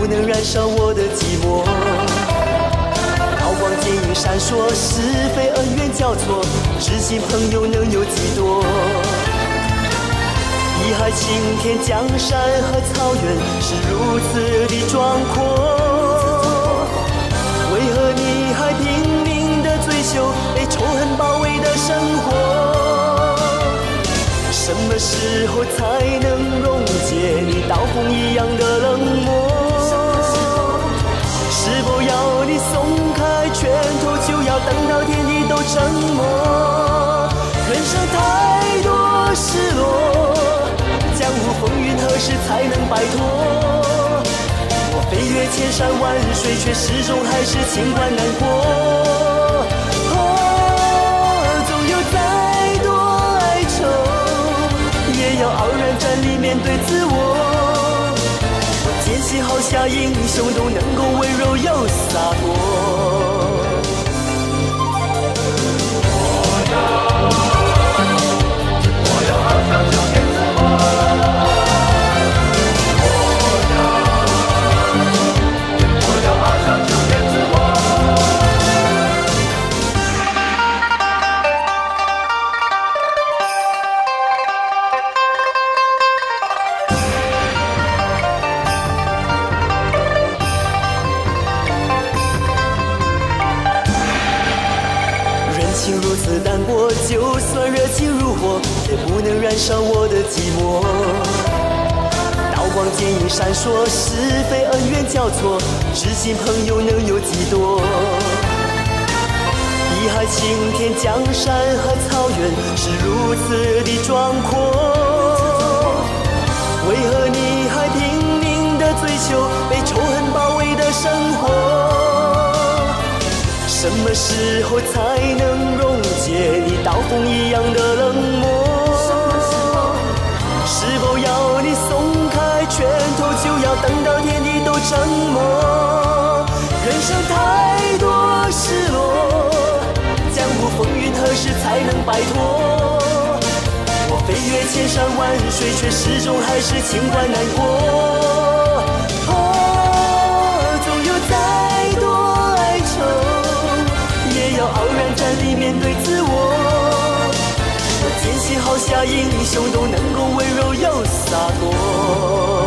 不能燃烧我的寂寞。刀光剑影闪烁，是非恩怨交错，知心朋友能有几多？一海青天，江山和草原是如此的壮阔，为何你还拼命地追求被仇恨包围的生活？什么时候才能溶解你刀锋一样的冷漠？是否要你松开拳头，就要等到天地都沉默？人生太多失落，江湖风云何时才能摆脱？我飞越千山万水，却始终还是情关难过。总有再多哀愁，也要傲然站立面对自我。我坚信好侠英雄都能够温柔又洒脱。我要翱翔九天之国。情如此淡薄，就算热情如火，也不能燃烧我的寂寞。刀光剑影闪烁，是非恩怨交错，知心朋友能有几多？一海青天，江山和草原是如此的壮阔，为何你还拼命地追求被仇恨包围的生活？什么时候才能溶解你刀锋一样的冷漠？是否要你松开拳头，就要等到天地都沉默？人生太多失落，江湖风云何时才能摆脱？我飞越千山万水，却始终还是情关难过。总有再多哀愁，也要傲然站立面对自我。我坚信好侠英雄都能够温柔又洒脱。